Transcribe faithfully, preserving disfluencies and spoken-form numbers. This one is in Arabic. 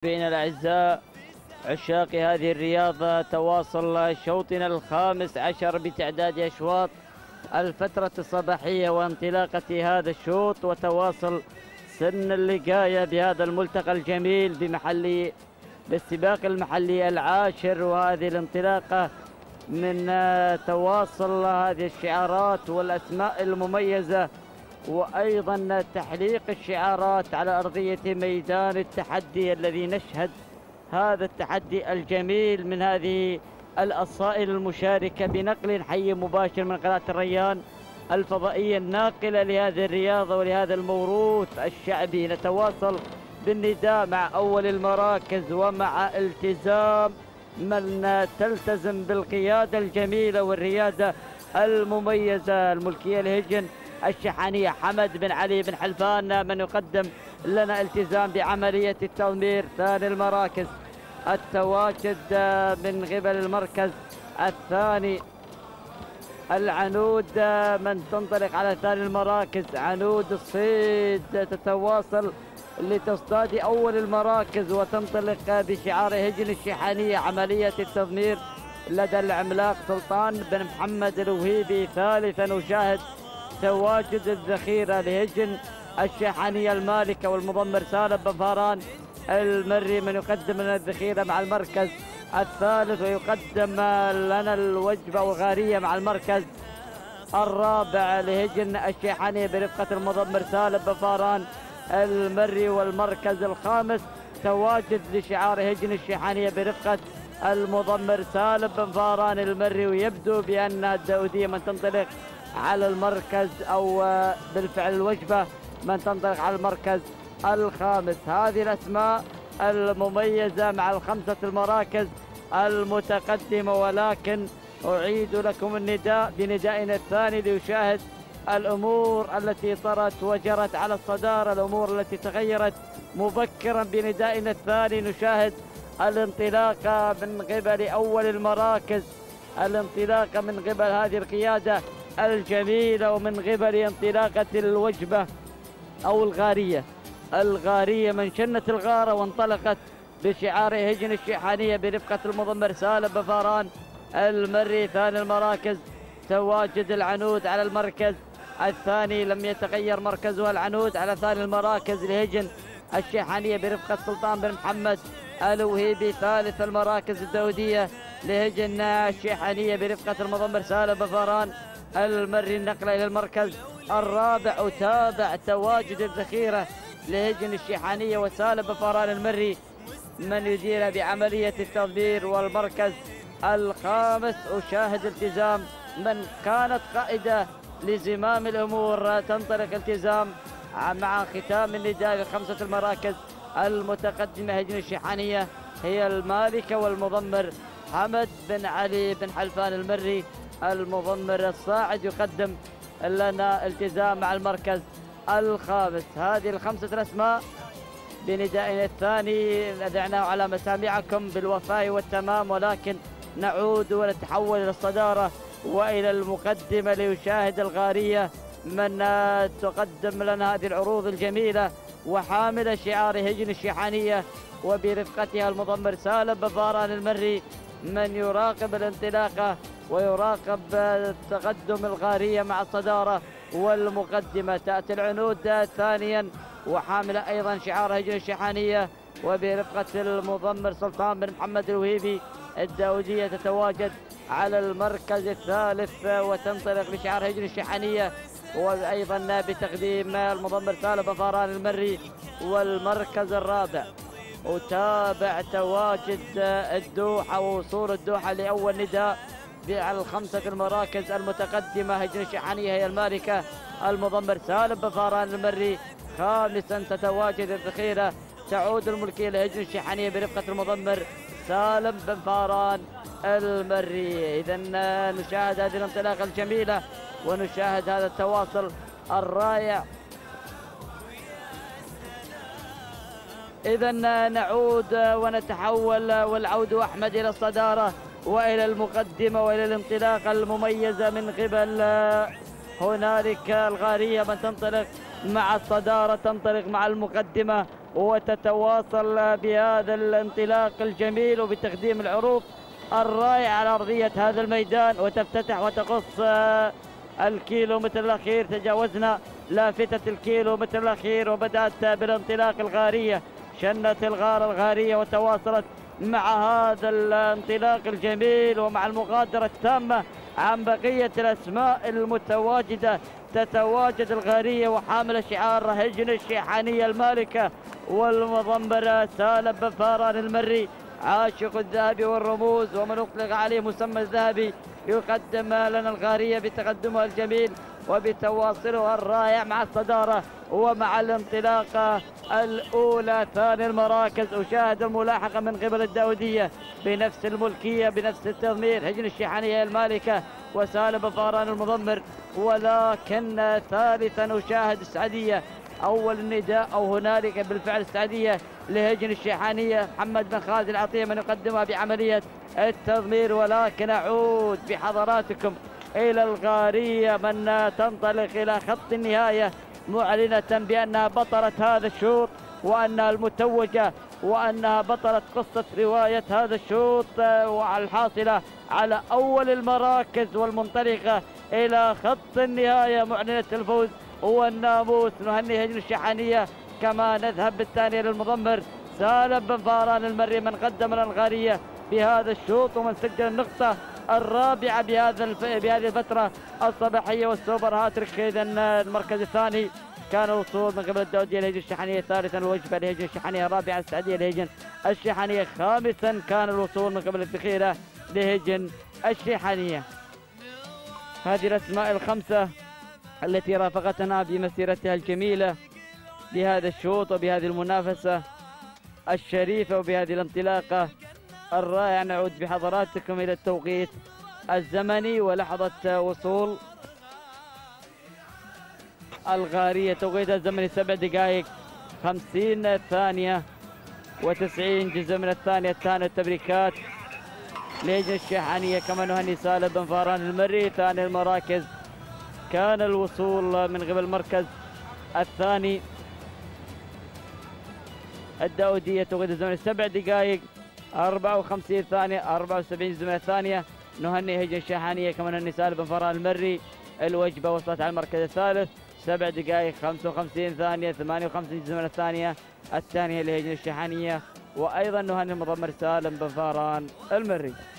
متابعينا الأعزاء عشاق هذه الرياضة، تواصل شوطنا الخامس عشر بتعداد أشواط الفترة الصباحية وانطلاقة هذا الشوط، وتواصل سن اللقاية بهذا الملتقى الجميل بمحلي بالسباق المحلي العاشر. وهذه الانطلاقة من تواصل هذه الشعارات والأسماء المميزة، وأيضا تحليق الشعارات على أرضية ميدان التحدي الذي نشهد هذا التحدي الجميل من هذه الأصائل المشاركة بنقل حي مباشر من قناة الريان الفضائية الناقلة لهذه الرياضة ولهذا الموروث الشعبي. نتواصل بالنداء مع أول المراكز ومع التزام من تلتزم بالقيادة الجميلة والريادة المميزة الملكية الهجن الشحانية حمد بن علي بن حلفان، من يقدم لنا التزام بعملية التضمير. ثاني المراكز التواجد من قبل المركز الثاني العنود، من تنطلق على ثاني المراكز عنود الصيد، تتواصل لتصطاد أول المراكز وتنطلق بشعار هجن الشحانية عملية التضمير لدى العملاق سلطان بن محمد الوهيبي. ثالثا نشاهد تواجد الذخيرة لهجن الشحانية المالكة والمضمر سالم بن فاران المري، من يقدم لنا الذخيرة مع المركز الثالث، ويقدم لنا الوجبة وغارية مع المركز الرابع لهجن الشحانية برفقة المضمر سالم بن فاران المري. والمركز الخامس تواجد لشعار هجن الشحانية برفقة المضمر سالم بن فاران المري، ويبدو بأن الداودية من تنطلق على المركز أو بالفعل الوجبة من تنطلق على المركز الخامس. هذه الأسماء المميزة مع الخمسة المراكز المتقدمة، ولكن أعيد لكم النداء بندائنا الثاني ليشاهد الأمور التي طرت وجرت على الصدارة، الأمور التي تغيرت مبكرا بندائنا الثاني. نشاهد الانطلاقة من قبل أول المراكز، الانطلاقة من قبل هذه القيادة الجميلة، ومن قبل انطلاقة الوجبة أو الغارية الغارية من شنت الغارة وانطلقت بشعار هجن الشحانية برفقة المضمر سالم بن فاران المري. ثاني المراكز تواجد العنود على المركز الثاني، لم يتغير مركزها العنود على ثاني المراكز لهجن الشحانية برفقة سلطان بن محمد الوهيبي. ثالث المراكز الداودية لهجن الشحانية برفقة المضمر سالم بن فاران المري. النقلة إلى المركز الرابع، وتابع تواجد الذخيرة لهجن الشحانية وسالم بن فاران المري من يدير بعملية التضمير. والمركز الخامس أشاهد التزام من كانت قائدة لزمام الأمور، تنطلق التزام مع ختام النداء لخمسة المراكز المتقدمة هجن الشحانية هي المالكة والمضمر حمد بن علي بن حلفان المري. المضمر الصاعد يقدم لنا التزام مع المركز الخامس. هذه الخمسة الأسماء بندائنا الثاني ندعناه على مسامعكم بالوفاء والتمام، ولكن نعود ونتحول إلى الصدارة وإلى المقدمة ليشاهد الغارية من تقدم لنا هذه العروض الجميلة وحامل شعار هجن الشحانية وبرفقتها المضمر سالم بن فاران المري، من يراقب الانطلاقة ويراقب تقدم الغارية مع الصدارة والمقدمة. تأتي العنود ثانيا وحاملة أيضا شعار هجن الشحانية وبرفقة المضمر سلطان بن محمد الوهيبي. الداودية تتواجد على المركز الثالث وتنطلق بشعار هجن الشحانية وأيضا بتقديم المضمر سالم بن فاران المري. والمركز الرابع وتابع تواجد الدوحة ووصول الدوحة لأول نداء على الخمسة المراكز المتقدمة هجن الشحانية هي المالكة المضمر سالم بن فاران المري. خامسا تتواجد الذخيرة تعود الملكية لهجن الشحانية برفقة المضمر سالم بن فاران المري. إذا نشاهد هذه الانطلاقة الجميلة ونشاهد هذا التواصل الرائع. إذا نعود ونتحول والعود أحمد إلى الصدارة وإلى المقدمة وإلى الانطلاقة المميزة من قبل هنالك الغارية من تنطلق مع الصدارة، تنطلق مع المقدمة وتتواصل بهذا الانطلاق الجميل وبتقديم العروض الرائعة على أرضية هذا الميدان، وتفتتح وتقص الكيلو متر الأخير. تجاوزنا لافتة الكيلو متر الأخير وبدأت بالانطلاق الغارية، شنت الغار الغارية وتواصلت مع هذا الانطلاق الجميل ومع المغادرة التامة عن بقية الأسماء المتواجدة. تتواجد الغارية وحامل شعار هجن الشيحانية المالكة والمضمرة سالم بن فاران المري عاشق الذهب والرموز ومن أطلق عليه مسمى الذهبي، يقدم لنا الغارية بتقدمها الجميل وبتواصلها الرائع مع الصدارة ومع الانطلاقة الأولى. ثاني المراكز أشاهد الملاحقة من قبل الداودية بنفس الملكية بنفس التضمير، هجن الشيحانية المالكة وسالم بن فاران المضمر. ولكن ثالثا أشاهد السعدية، أول النداء أو هنالك بالفعل السعدية لهجن الشيحانية محمد بن خالد العطية من يقدمها بعملية التضمير. ولكن أعود بحضراتكم إلى الغارية من تنطلق إلى خط النهاية معلنة بأنها بطلة هذا الشوط وأنها المتوجة وأنها بطلة قصة رواية هذا الشوط، والحاصلة على أول المراكز والمنطلقة إلى خط النهاية معلنة الفوز والناموس. نهني هجن الشيحانية كما نذهب بالثانية للمضمر سالم بن فاران المري من قدم لنا الغارية بهذا الشوط ومن سجل النقطة الرابعة بهذا الف... بهذه الفترة الصباحية والسوبر هاتريك. إذا المركز الثاني كان الوصول من قبل الداودية لهجن الشيحانية، ثالثا الوجبة لهجن الشيحانية، رابعا السعدية لهجن الشيحانية، خامسا كان الوصول من قبل الذخيرة لهجن الشيحانية. هذه الأسماء الخمسة التي رافقتنا بمسيرتها الجميلة بهذا الشوط وبهذه المنافسة الشريفة وبهذه الانطلاقة الرائعة. نعود بحضراتكم إلى التوقيت الزمني ولحظة وصول الغارية. توقيت الزمني سبع دقائق خمسين ثانية وتسعين جزء من الثانية الثانية. التبريكات لهجن الشيحانية كما نهني سالم بن فاران المري. ثاني المراكز كان الوصول من قبل المركز الثاني الداودية. توقيت الزمني سبع دقائق أربعة وخمسين ثانية أربعة وسبعين جزء من الثانية. نهني هجن الشيحانية كما نهني سالم بن فاران المري. الوجبة وصلت على المركز الثالث سبع دقائق خمسة وخمسين ثانية ثمانية وخمسين جزء من الثانية الثانية لهجن الشيحانية. وأيضا نهني المضمر سالم بن فاران المري.